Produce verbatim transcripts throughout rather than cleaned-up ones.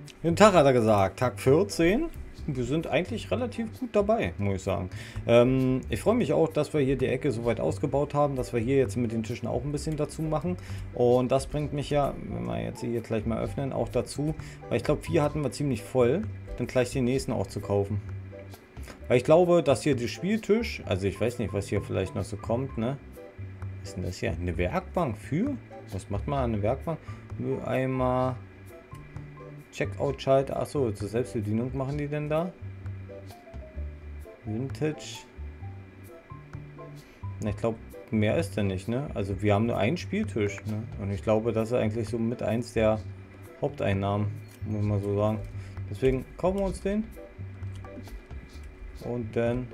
Den Tag hat er gesagt, Tag vierzehn. Wir sind eigentlich relativ gut dabei, muss ich sagen. Ähm, ich freue mich auch, dass wir hier die Ecke so weit ausgebaut haben, dass wir hier jetzt mit den Tischen auch ein bisschen dazu machen. Und das bringt mich ja, wenn wir jetzt hier gleich mal öffnen, auch dazu, weil ich glaube, vier hatten wir ziemlich voll, dann gleich den nächsten auch zu kaufen. Weil ich glaube, dass hier der Spieltisch, also ich weiß nicht, was hier vielleicht noch so kommt, ne? Was ist denn das hier? Eine Werkbank für? Was macht man an einer Werkbank? Mülleimer... Checkout-Schalter. Achso, zur Selbstbedienung machen die denn da? Vintage. Na, ich glaube, mehr ist denn nicht, ne? Also wir haben nur einen Spieltisch, ne? Und ich glaube, das ist eigentlich so mit eins der Haupteinnahmen, muss man so sagen. Deswegen kaufen wir uns den. Und dann,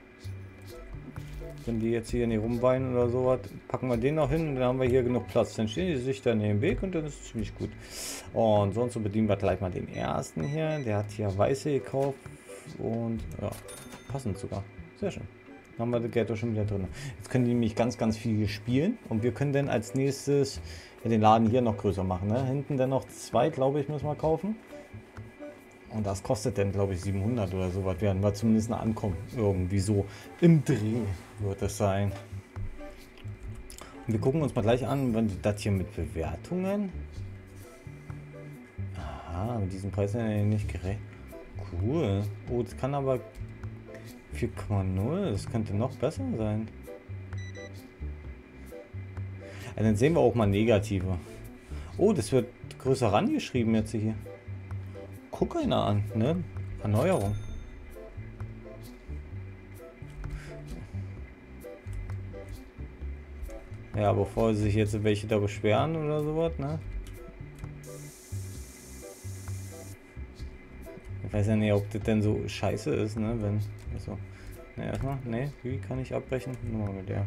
wenn die jetzt hier nicht rumweinen oder sowas, packen wir den noch hin und dann haben wir hier genug Platz. Dann stehen die sich dann in den Weg und dann ist es ziemlich gut. Und sonst so bedienen wir gleich mal den ersten hier. Der hat hier weiße gekauft und ja, passend sogar. Sehr schön. Dann haben wir das Geld auch schon wieder drin. Jetzt können die nämlich ganz, ganz viel spielen und wir können dann als nächstes den Laden hier noch größer machen. Ne? Hinten dann noch zwei, glaube ich, müssen wir kaufen. Und das kostet dann, glaube ich, siebenhundert oder so. Was werden wir zumindest ankommen. Irgendwie so im Dreh wird es sein. Und wir gucken uns mal gleich an, wenn das hier mit Bewertungen. Aha, mit diesem Preis sind wir nicht gerecht. Cool. Oh, das kann aber vier Komma null. Das könnte noch besser sein. Ja, dann sehen wir auch mal negative. Oh, das wird größer rangeschrieben jetzt hier. Guck einer an, ne? Erneuerung. Ja, bevor sich jetzt welche da beschweren oder sowas, ne? Ich weiß ja nicht, ob das denn so scheiße ist, ne? Wenn. Achso. Ne, erstmal. Ne, wie kann ich abbrechen? Nur mal mit der.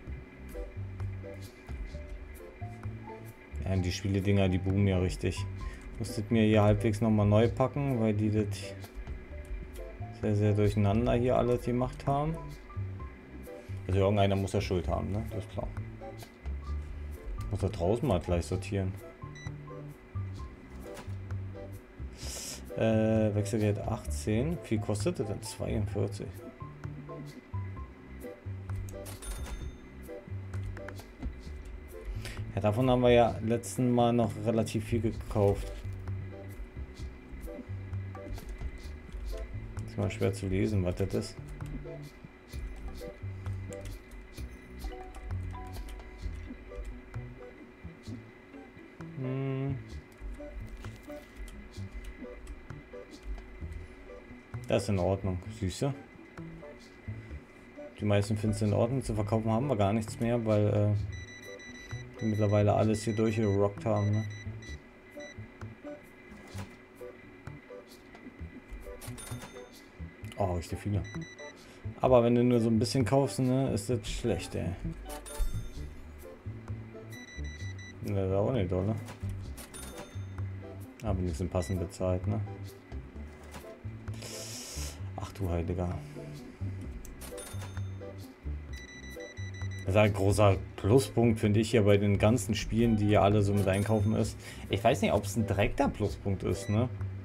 Ja, die Spiele-Dinger, die boomen ja richtig. Musstet mir hier halbwegs nochmal neu packen, weil die das sehr, sehr durcheinander hier alles gemacht haben. Also irgendeiner muss ja Schuld haben, ne? Das ist klar. Muss da draußen mal gleich sortieren. Äh, Wechselgeld achtzehn. Wie viel kostet das denn? zweiundvierzig. Ja, davon haben wir ja letzten Mal noch relativ viel gekauft. Ist mal schwer zu lesen, was das ist. Hm. Das ist in Ordnung, süße. Die meisten finden es in Ordnung. Zu verkaufen haben wir gar nichts mehr, weil äh, die mittlerweile alles hier durchgerockt haben. Ne? Oh, richtig viele. Aber wenn du nur so ein bisschen kaufst, ne, ist das schlecht, ey. Das ist auch nicht doll, ne? Aber die sind passend bezahlt, ne? Ach du Heiliger. Das ist ein großer Pluspunkt, finde ich, hier bei den ganzen Spielen, die ja alle so mit einkaufen ist. Ich weiß nicht, ob es ein direkter Pluspunkt ist, ne?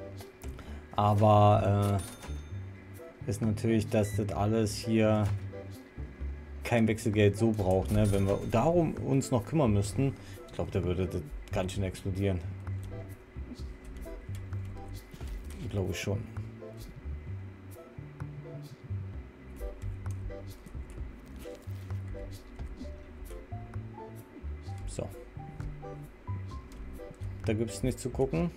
Aber äh, ist natürlich, dass das alles hier kein Wechselgeld so braucht, ne? Wenn wir darum uns noch kümmern müssten, ich glaube, da würde das ganz schön explodieren. Glaube ich schon. So. Da gibt es nichts zu gucken.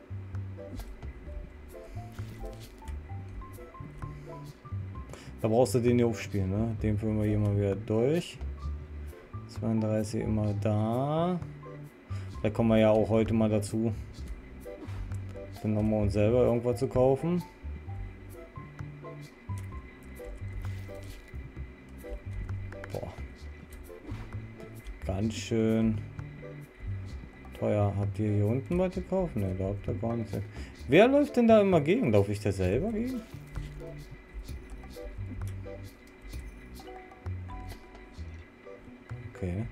Da brauchst du den hier aufspielen, ne? Den führen wir hier mal wieder durch. zweiunddreißig immer da. Da kommen wir ja auch heute mal dazu, dann nochmal uns selber irgendwas zu kaufen. Boah. Ganz schön teuer. Habt ihr hier unten was gekauft? Ne, da habt ihr gar nichts. Wer läuft denn da immer gegen? Laufe ich da selber gegen? Okay.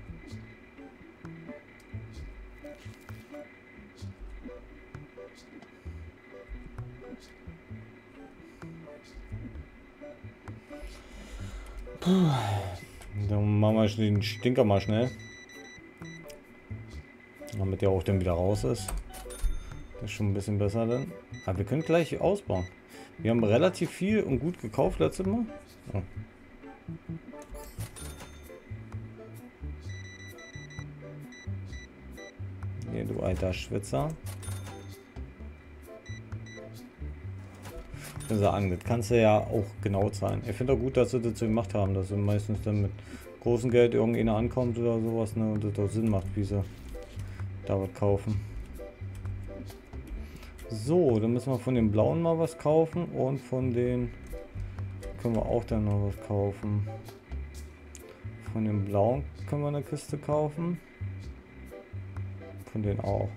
Dann machen wir den Stinker mal schnell. Damit der auch dann wieder raus ist. Das ist schon ein bisschen besser dann. Aber wir können gleich ausbauen. Wir haben relativ viel und gut gekauft letztes Mal. Oh. Hier, du alter Schwitzer. Ich will sagen, das kannst du ja auch genau zahlen. Ich finde auch gut, dass sie das so gemacht haben, dass sie meistens dann mit großem Geld irgendeiner ankommt oder sowas, ne, und das auch Sinn macht, wie sie da was kaufen. So, dann müssen wir von den blauen mal was kaufen und von den können wir auch dann noch was kaufen. Von den blauen können wir eine Kiste kaufen. Von denen auch.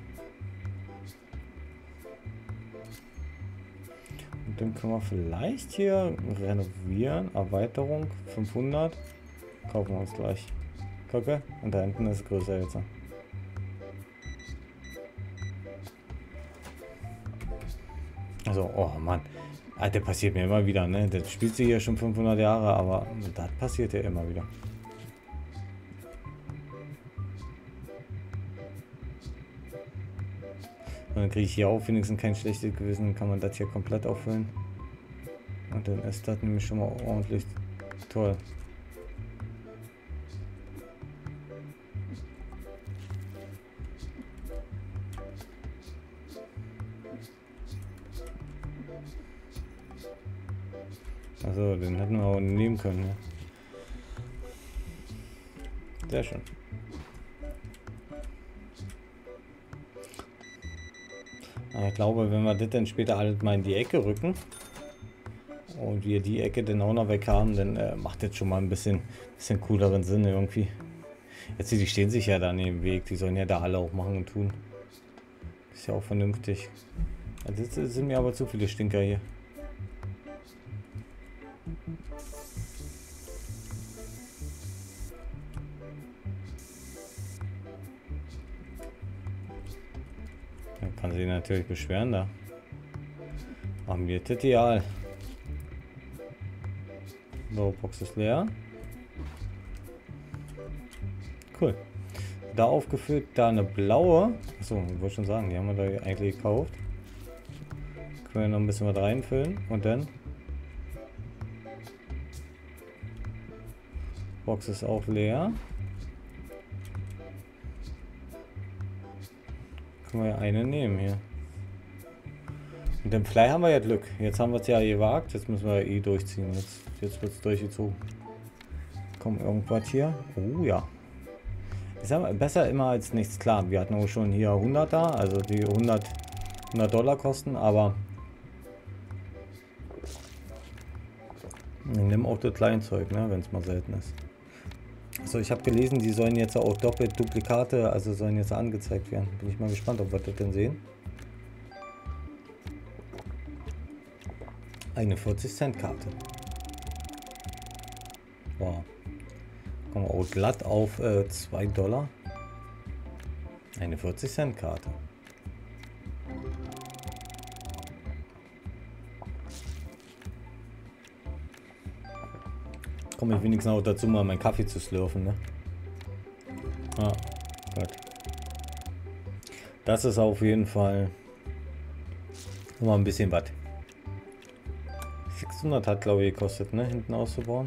Und dann können wir vielleicht hier renovieren. Erweiterung fünfhundert. Kaufen wir uns gleich. Gucke. Und da hinten ist es größer jetzt. Also, oh Mann. Das passiert mir immer wieder, ne? Das spielt sich ja schon fünfhundert Jahre, aber das passiert ja immer wieder. Und dann kriege ich hier auch wenigstens kein schlechtes Gewissen, dann kann man das hier komplett auffüllen. Und dann ist das nämlich schon mal ordentlich toll. Also, den hätten wir auch nehmen können, ja. Sehr schön. Aber ich glaube, wenn wir das dann später alles mal in die Ecke rücken und wir die Ecke dann auch noch weg haben, dann äh, macht das schon mal ein bisschen, bisschen cooleren Sinn irgendwie. Jetzt, die stehen sich ja da neben dem Weg, die sollen ja da alle auch machen und tun. Ist ja auch vernünftig. Also das sind mir aber zu viele Stinker hier. Dann kann sie natürlich beschweren da. Haben wir Titial. So, Box ist leer. Cool. Da aufgefüllt, da eine blaue. Achso, ich wollte schon sagen, die haben wir da eigentlich gekauft. Können wir noch ein bisschen was reinfüllen und dann. Box ist auch leer. Können wir ja eine nehmen hier. Und dem Fly haben wir ja Glück. Jetzt haben wir es ja gewagt. Jetzt müssen wir ja eh durchziehen. Jetzt, jetzt wird es durchgezogen. Kommt irgendwas hier? Oh ja. Ist aber besser immer als nichts. Klar, wir hatten auch schon hier hundert da. Also die hundert, hundert Dollar kosten. Aber nimm auch das Kleinzeug, ne, wenn es mal selten ist. Also ich habe gelesen, die sollen jetzt auch doppelt Duplikate, also sollen jetzt angezeigt werden. Bin ich mal gespannt, ob wir das denn sehen. Eine vierzig Cent Karte. Wow. Kommen wir auch glatt auf äh, zwei Dollar. Eine vierzig Cent Karte. Komme ich wenigstens auch dazu, mal meinen Kaffee zu slurfen, ne? Ah, gut. Das ist auf jeden Fall mal ein bisschen was. sechshundert hat, glaube ich, gekostet, ne? Hinten auszubauen.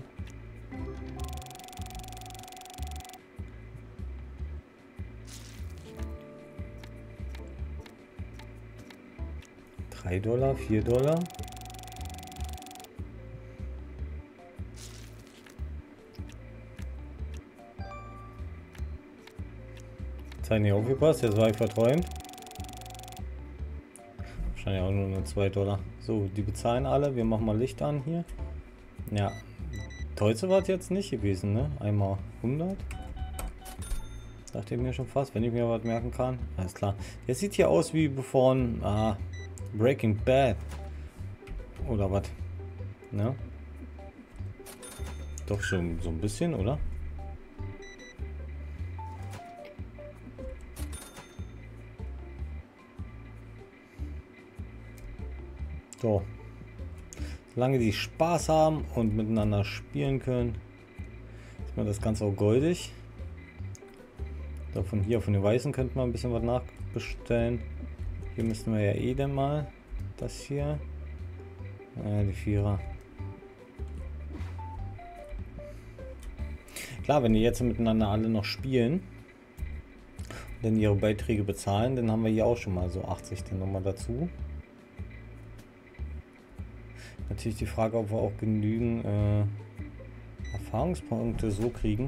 drei Dollar, vier Dollar. Jetzt habe ich nicht aufgepasst, jetzt war ich verträumt. Wahrscheinlich auch nur zwei Dollar. So, die bezahlen alle. Wir machen mal Licht an hier. Ja, tollste war es jetzt nicht gewesen, ne? Einmal hundert. Dachte ich mir schon fast, wenn ich mir was merken kann. Alles klar. Der sieht hier aus wie von ah, Breaking Bad. Oder was? Ne? Doch schon so ein bisschen, oder? So. Solange die Spaß haben und miteinander spielen können, Erstmal das Ganze auch goldig. So, von hier, von den Weißen könnten wir ein bisschen was nachbestellen. Hier müssten wir ja eh dann mal das hier. Ja, die Vierer. Klar, wenn die jetzt miteinander alle noch spielen, dann ihre Beiträge bezahlen, dann haben wir hier auch schon mal so achtzig dann nochmal dazu. Natürlich die Frage, ob wir auch genügend äh, Erfahrungspunkte so kriegen.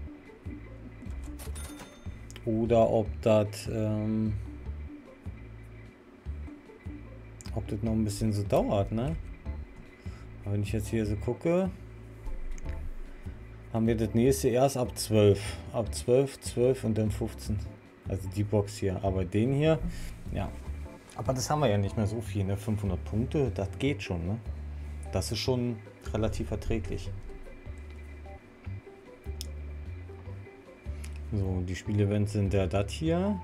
Oder ob das ähm, ob das noch ein bisschen so dauert, ne? Aber wenn ich jetzt hier so gucke, haben wir das nächste erst ab zwölf. Ab zwölf, zwölf und dann fünfzehn. Also die Box hier. Aber den hier, ja. Aber das haben wir ja nicht mehr so viel, ne? fünfhundert Punkte, das geht schon, ne? Das ist schon relativ erträglich. So, die Spielevents sind ja das hier.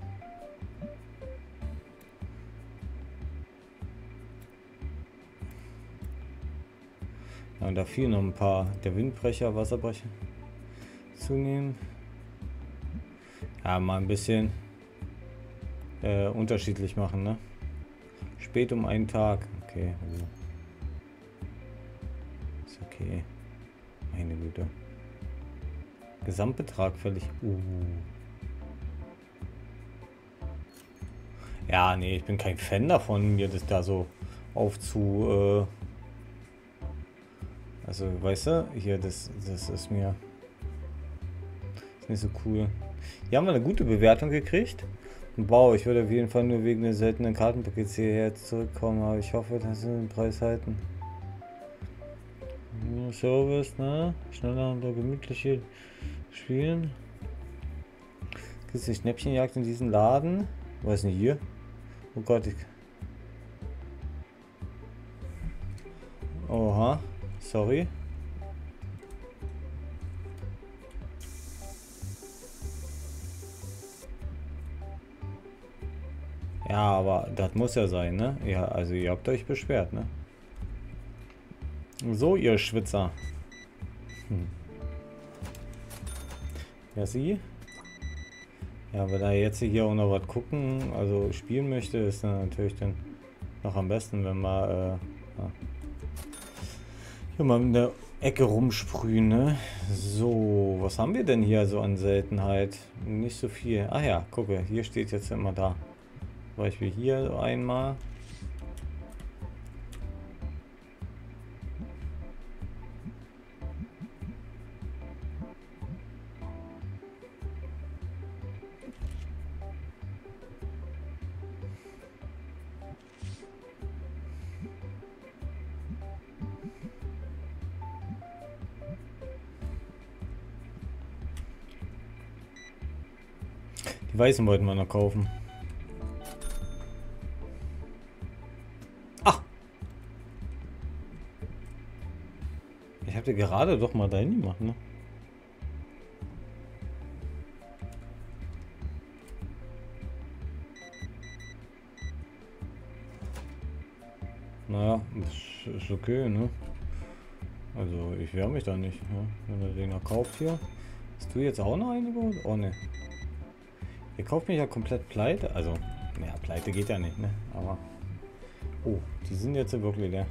Ja, und da fehlen noch ein paar. Der Windbrecher, Wasserbrecher zunehmen. Ja, mal ein bisschen äh, unterschiedlich machen, ne? Spät um einen Tag. Okay. Also. Ist okay. Meine Güte. Gesamtbetrag völlig. Uh. Ja, nee, ich bin kein Fan davon, mir das da so aufzu. Äh also, weißt du, hier, das, das ist mir. Ist nicht so cool. Hier haben wir eine gute Bewertung gekriegt. Wow, ich würde auf jeden Fall nur wegen der seltenen Kartenpakets hierher zurückkommen, aber ich hoffe, dass sie den Preis halten. Service, ne? Schneller und gemütlich hier spielen. Gibt es die Schnäppchenjagd in diesem Laden? Weiß nicht, hier? Oh Gott, ich. Oha, sorry. Ja, aber das muss ja sein, ne? Ja, also ihr habt euch beschwert, ne? So, ihr Schwitzer. Hm. Ja, sie? Ja, wenn er jetzt hier auch noch was gucken, also spielen möchte, ist dann natürlich dann noch am besten, wenn wir äh, ja. hier mal in der Ecke rumsprühen, ne? So, was haben wir denn hier so an Seltenheit? Nicht so viel. Ach ja, gucke, hier steht jetzt immer da. Zum Beispiel hier einmal. Die Weißen wollten wir noch kaufen. Ach! Ich habe dir gerade doch mal dahin gemacht, ne? Naja, ist, ist okay, ne? Also ich wehre mich da nicht, ja? Wenn er den noch kauft hier. Hast du jetzt auch noch einige? Oh ne. Ihr kauft mich ja komplett pleite. Also, naja, pleite geht ja nicht, ne? Aber. Oh, die sind jetzt wirklich leer.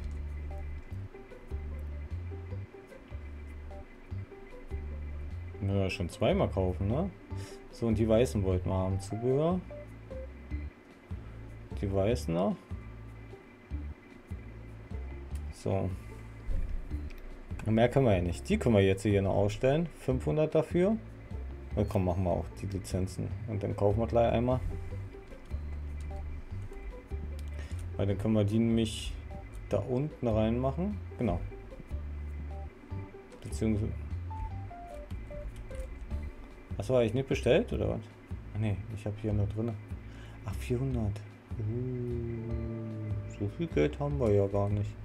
Ja, schon zweimal kaufen, ne? So, und die Weißen wollten wir haben. Zubehör. Die Weißen noch. So. Mehr können wir ja nicht. Die können wir jetzt hier noch ausstellen. fünfhundert dafür. Na komm, machen wir auch die Lizenzen. Und dann kaufen wir gleich einmal. Weil dann können wir die nämlich da unten reinmachen. Genau. Beziehungsweise. Achso, habe ich nicht bestellt oder was? Ach nee, ich habe hier noch drin. Ach, vierhundert. Uh, so viel Geld haben wir ja gar nicht.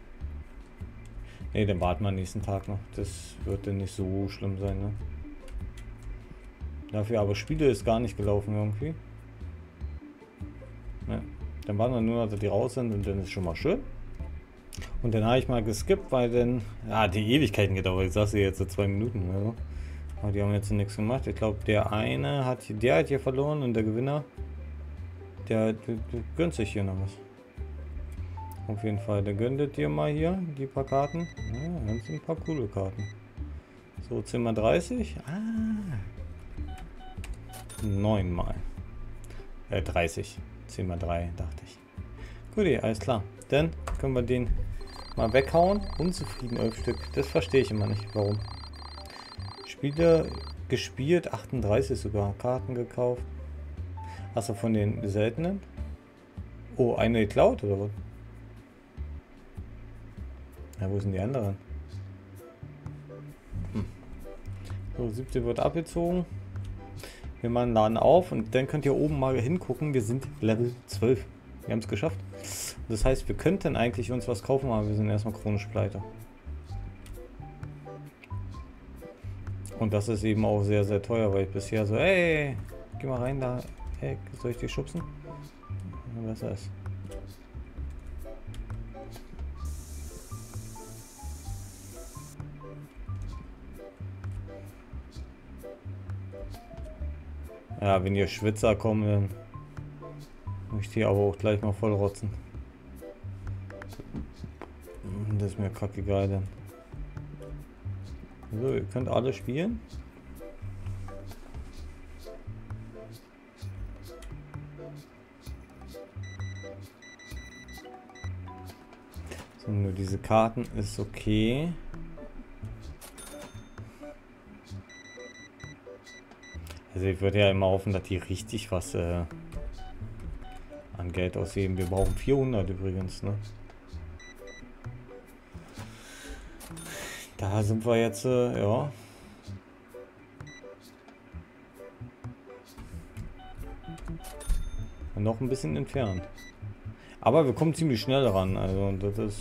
Ne, dann warten wir nächsten Tag noch. Das wird dann nicht so schlimm sein, ne? Dafür aber Spiele ist gar nicht gelaufen irgendwie. Ne. Dann warten wir nur, dass die raus sind und dann ist schon mal schön. Und dann habe ich mal geskippt, weil dann. Ja, die Ewigkeiten gedauert. Ich sag's dir jetzt so zwei Minuten oder so. Aber die haben jetzt nichts gemacht. Ich glaube, der eine hat hier, der hat hier verloren und der Gewinner, der, der, der gönnt sich hier noch was. Auf jeden Fall, der gönnt dir mal hier die paar Karten. Ja, das sind ein paar coole Karten. So, Zimmer dreißig. Ah. neun mal. Äh, dreißig. Zimmer drei, dachte ich. Gut, alles klar. Dann können wir den mal weghauen. Unzufrieden elf Stück. Das verstehe ich immer nicht. Warum? Spiele gespielt. achtunddreißig sogar. Karten gekauft. Hast du von den seltenen? Oh, eine geklaut oder was? Ja, wo sind die anderen? Hm. So, siebzehn wird abgezogen. Wir machen Laden auf und dann könnt ihr oben mal hingucken. Wir sind Level zwölf. Wir haben es geschafft. Das heißt, wir könnten eigentlich uns was kaufen, aber wir sind erstmal chronisch pleite. Und das ist eben auch sehr, sehr teuer, weil ich bisher so, ey, geh mal rein da. Hey, soll ich dich schubsen? Was ist das? Ja, wenn ihr Schwitzer kommen, dann muss ich die aber auch gleich mal voll rotzen. Das ist mir kackegal dann. So, ihr könnt alle spielen. So, nur diese Karten ist okay. Also ich würde ja immer hoffen, dass die richtig was äh, an Geld ausgeben. Wir brauchen vierhundert übrigens, ne? Da sind wir jetzt, äh, ja. Noch ein bisschen entfernt. Aber wir kommen ziemlich schnell ran, also das ist...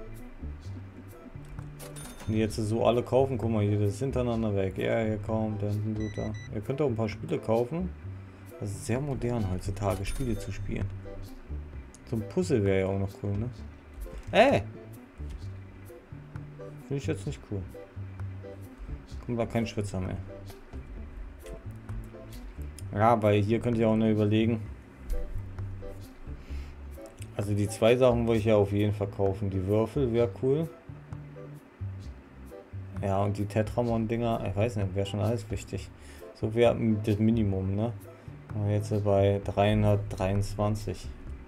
Wenn die jetzt so alle kaufen, guck mal hier, das ist hintereinander weg. Ja, hier kommt, dann sind so da. Ihr könnt auch ein paar Spiele kaufen. Das ist sehr modern heutzutage, Spiele zu spielen. So ein Puzzle wäre ja auch noch cool, ne? Ey! Finde ich jetzt nicht cool. Kommt da kein Schwitzer mehr. Ja, weil hier könnt ihr auch noch überlegen. Also die zwei Sachen wollte ich ja auf jeden Fall kaufen. Die Würfel wäre cool. Ja, und die Tetramon-Dinger, ich weiß nicht, wäre schon alles wichtig. So wäre das Minimum, ne? Aber jetzt bei dreihundertdreiundzwanzig.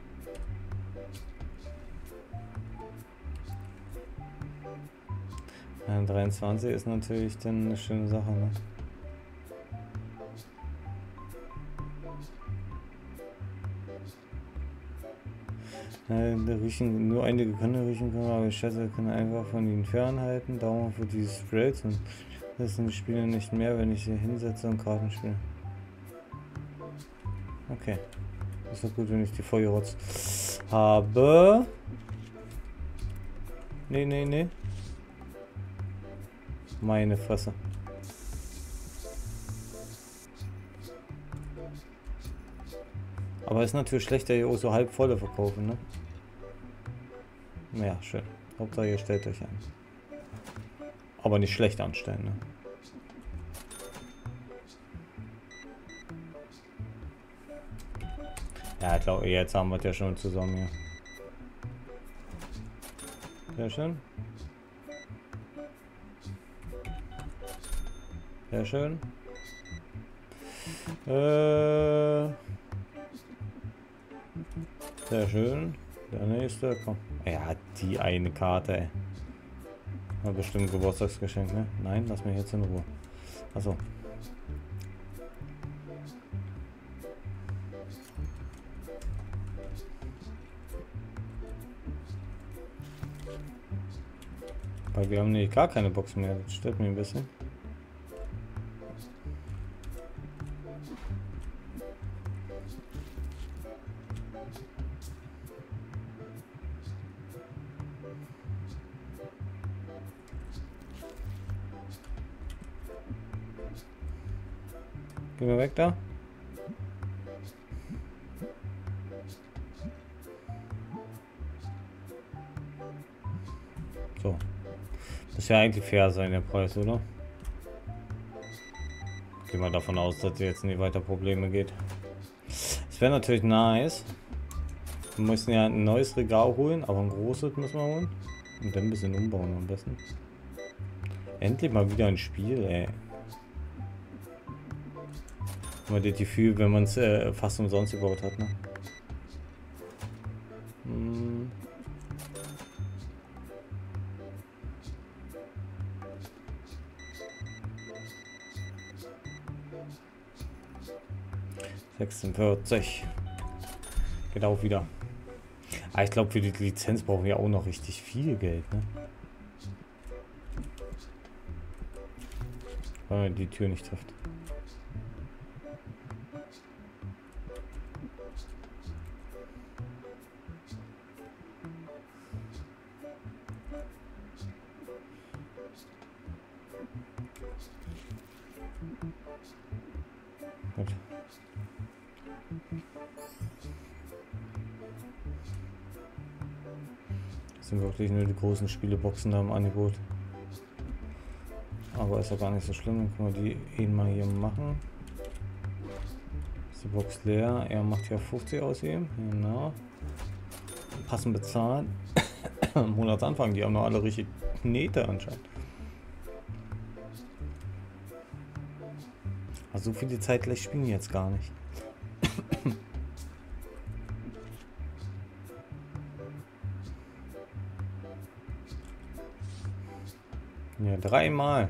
Ja, dreiundzwanzig ist natürlich dann eine schöne Sache, ne? Der riechen, nur einige können riechen können, aber ich schätze, wir können einfach von ihnen fernhalten. Daumen für diese Sprays und das sind die Spiele nicht mehr, wenn ich sie hinsetze und Karten spiele. Okay. Das ist doch gut, wenn ich die Feuerrotz habe. Nee, nee, nee. Meine Fresse. Aber ist natürlich schlechter, hier auch so halb volle verkaufen, ne? Ja, schön. Hauptsache ihr stellt euch an. Aber nicht schlecht anstellen, ne? Ja, ich glaube, jetzt haben wir es ja schon zusammen hier. Sehr schön. Sehr schön. Äh... Sehr schön. Der nächste, komm. Ja, die eine Karte, ey. War bestimmt ein Geburtstagsgeschenk, ne? Nein, lass mich jetzt in Ruhe. Achso. Weil wir haben nämlich gar keine Box mehr. Das stört mich ein bisschen. Geh mal weg da. So. Muss ja eigentlich fair sein, der Preis, oder? gehe mal davon aus, dass es jetzt nicht weiter Probleme geht. Es wäre natürlich nice. Wir müssen ja ein neues Regal holen, aber ein großes müssen wir holen. Und dann ein bisschen umbauen am besten. Endlich mal wieder ein Spiel, ey. Man hat das Gefühl, wenn man es äh, fast umsonst gebaut hat, ne? Hm. sechsundvierzig. Geht auch wieder. Aber ich glaube, für die Lizenz brauchen wir auch noch richtig viel Geld, ne? Weil man die Tür nicht trifft. Gut. Das sind wirklich nur die großen Spieleboxen da im Angebot. Aber ist ja gar nicht so schlimm, dann können wir die eben mal hier machen. Ist die Box leer? Er macht ja fünfzig aus ihm. Genau. Passend bezahlt. Am Monatsanfang, die haben noch alle richtig Nähte anscheinend. Also so viele Zeit gleich spielen die jetzt gar nicht. Ja, dreimal.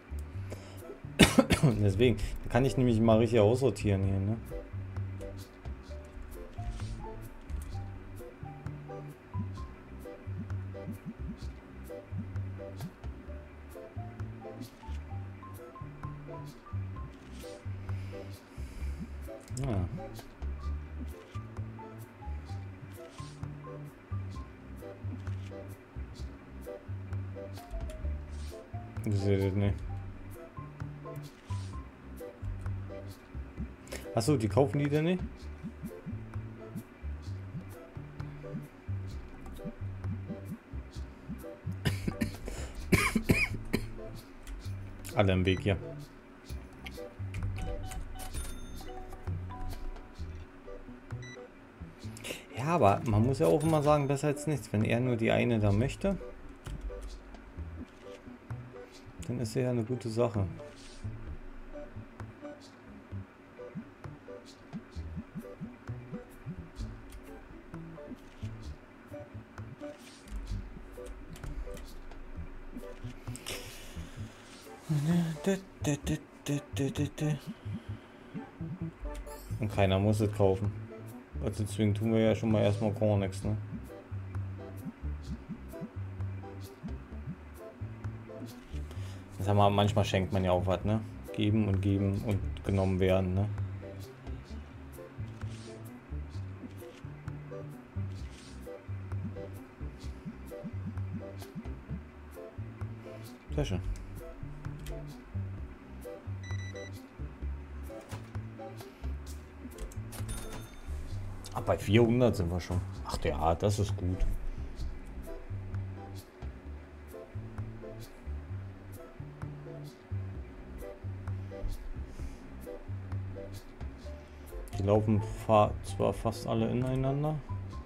Deswegen, da kann ich nämlich mal richtig aussortieren hier, ne? Ja. Ich sehe das nicht. Achso, die kaufen die denn nicht? Alle im Weg hier. Ja, aber man muss ja auch immer sagen, besser als nichts. Wenn er nur die eine da möchte, dann ist ja eine gute Sache. Und keiner muss es kaufen. Also deswegen tun wir ja schon mal erstmal gar nichts, ne? Das haben wir, manchmal schenkt man ja auch was, ne? Geben und geben und genommen werden, ne? Sehr schön. Ah, bei vierhundert sind wir schon. Ach ja, das ist gut. Die laufen zwar fast alle ineinander.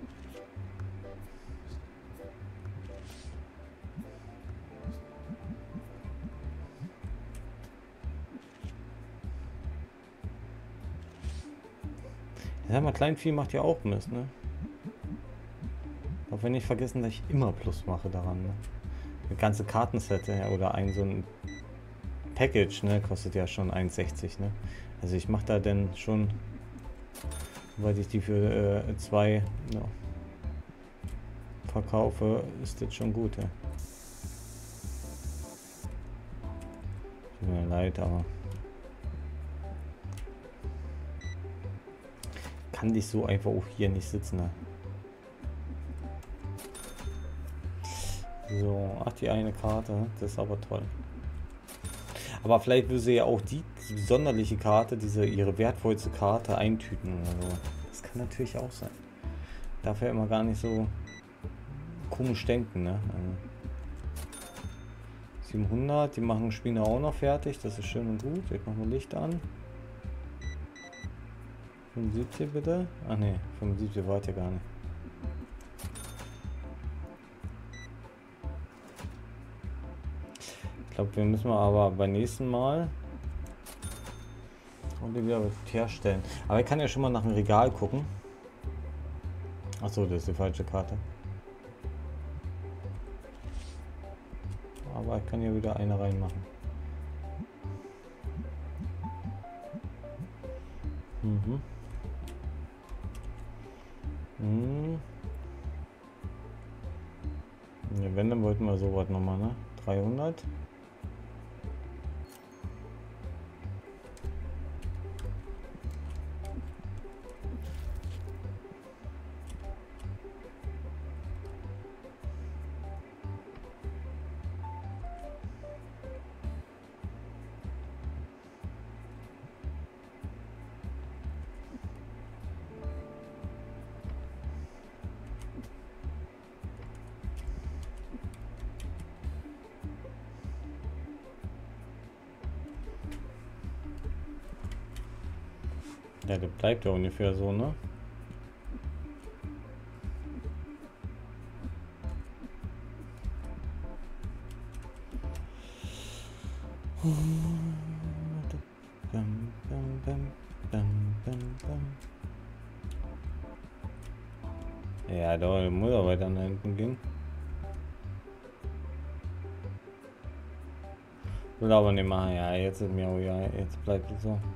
Ja, mal Kleinvieh macht ja auch Mist, ne? Auch wenn nicht vergessen, dass ich immer Plus mache daran, ne? Eine ganze Kartenset oder ein so ein Package, ne, kostet ja schon eins sechzig, ne? Also ich mache da denn schon, weil ich die für äh, zwei ja, verkaufe, ist das schon gut, ja. Tut mir leid, aber kann dich so einfach auch hier nicht sitzen, ne? So, ach, die eine Karte, das ist aber toll. Aber vielleicht will sie ja auch die sonderliche Karte, diese ihre wertvollste Karte eintüten oder so. Das kann natürlich auch sein. Darf ja immer gar nicht so komisch denken, ne? Also siebenhundert, die machen Spieler auch noch fertig, das ist schön und gut. Ich mache mal Licht an. fünfundsiebzig bitte. Ach ne, fünfundsiebzig war ja gar nicht. Ich glaube, wir müssen aber beim nächsten Mal und wieder herstellen. Aber ich kann ja schon mal nach dem Regal gucken. Achso, das ist die falsche Karte. Aber ich kann hier wieder eine reinmachen. Mhm. Hm. Ja, wenn, dann wollten wir sowas nochmal, ne? dreihundert. Ja, das bleibt ja ungefähr so, ne? Ja, da muss er weiter nach hinten gehen. Will aber nicht machen, ja, jetzt ist mir, ja, jetzt bleibt es so.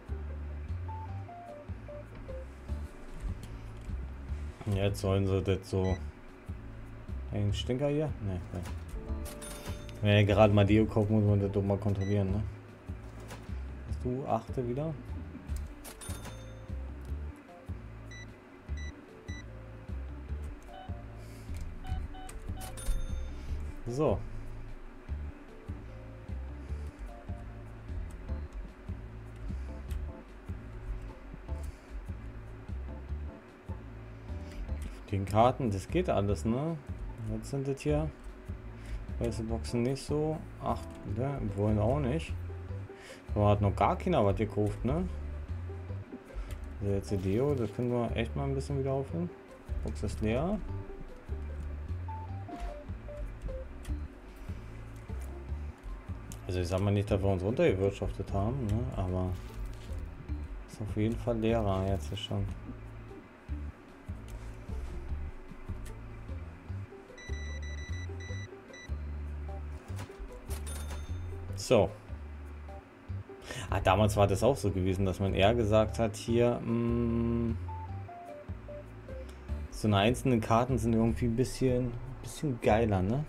Jetzt sollen sie das so. Ein Stinker hier? Ne, ne. Wenn er gerade mal Deo kauft, muss man das doch mal kontrollieren, ne? Hast du achte wieder? So. Den Karten, das geht alles, ne? Jetzt sind das hier weiße Boxen nicht so. Acht, ne? Wollen auch nicht. Aber hat noch gar keiner was gekauft, ne? Also jetzt die Deo, das können wir echt mal ein bisschen wieder aufhören. Box ist leer. Also ich sag mal nicht, dass wir uns runtergewirtschaftet haben, ne? Aber ist auf jeden Fall leerer jetzt schon. So. Ah, damals war das auch so gewesen, dass man eher gesagt hat, hier, mh, so eine einzelnen Karten sind irgendwie ein bisschen, bisschen geiler, ne?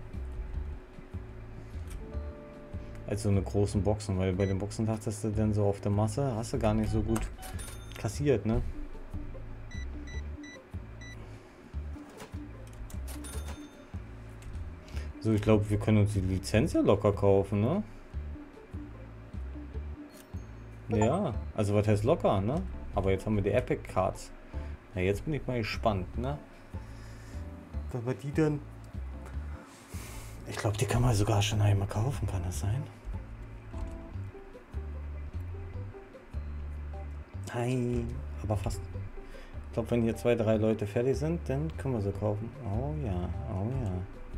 Als so eine großen Boxen, weil bei den Boxen dachtest du dann so auf der Masse, hast du gar nicht so gut kassiert, ne? So, ich glaube, wir können uns die Lizenz ja locker kaufen, ne? Ja, also was heißt locker, ne? Aber jetzt haben wir die Epic Cards. Ja, jetzt bin ich mal gespannt, ne? Wenn wir die dann... Ich glaube, die kann man sogar schon einmal kaufen, kann das sein? Nein, aber fast. Ich glaube, wenn hier zwei, drei Leute fertig sind, dann können wir sie kaufen. Oh ja, oh ja.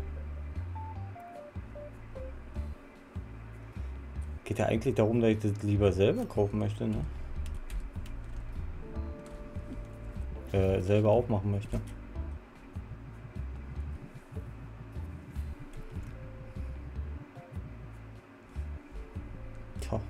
Geht ja eigentlich darum, dass ich das lieber selber kaufen möchte, ne? Äh, selber aufmachen möchte. Tja.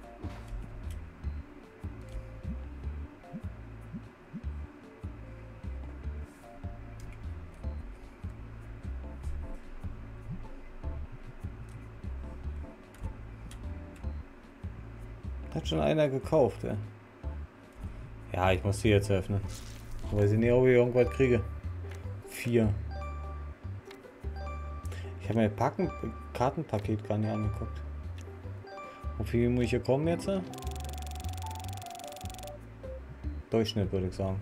Hat schon einer gekauft, ey. Ja, ich muss die jetzt öffnen. Weiß ich nicht, ob ich irgendwas kriege. Vier. Ich habe mir Packen, Kartenpaket gar nicht angeguckt. Wie viel muss ich hier kommen jetzt? Durchschnitt würde ich sagen.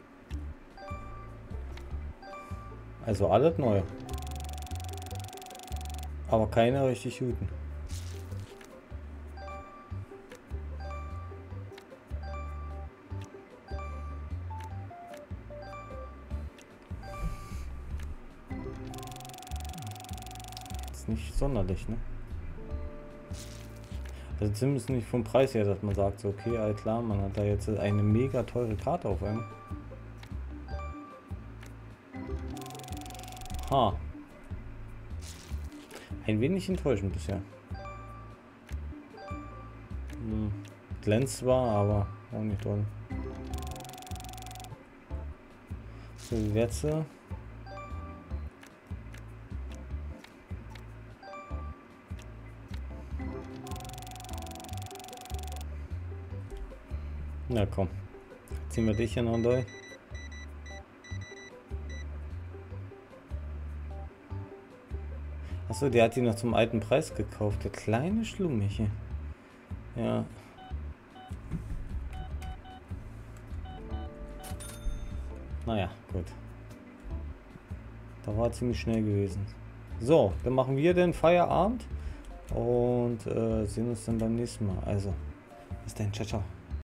Also alles neu. Aber keine richtig guten. Ist nicht sonderlich, ne? Also zumindest nicht vom Preis her, dass man sagt, so okay, all klar, man hat da jetzt eine mega teure Karte auf einem. Ha. Ein wenig enttäuschend bisher. Hm. Glänzt zwar, aber auch nicht toll. So, jetzt. Na komm. Ziehen wir dich hier noch durch. Achso, der hat die noch zum alten Preis gekauft. Der kleine Schlummiche. Ja. Naja, gut. Da war ziemlich schnell gewesen. So, dann machen wir den Feierabend und äh, sehen uns dann beim nächsten Mal. Also, bis dann, ciao, ciao.